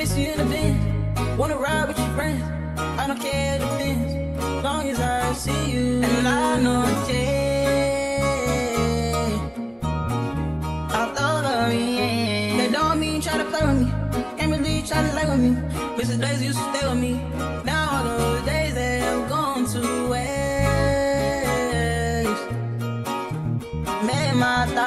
miss you in the bin. Wanna ride with your friends. I don't care the things, long as I see you. And I know it's I thought of me. That don't mean try to play with me. Can't really try to lay with me. Miss the days you used to stay with me. Now all those days that have gone to waste. Made my thoughts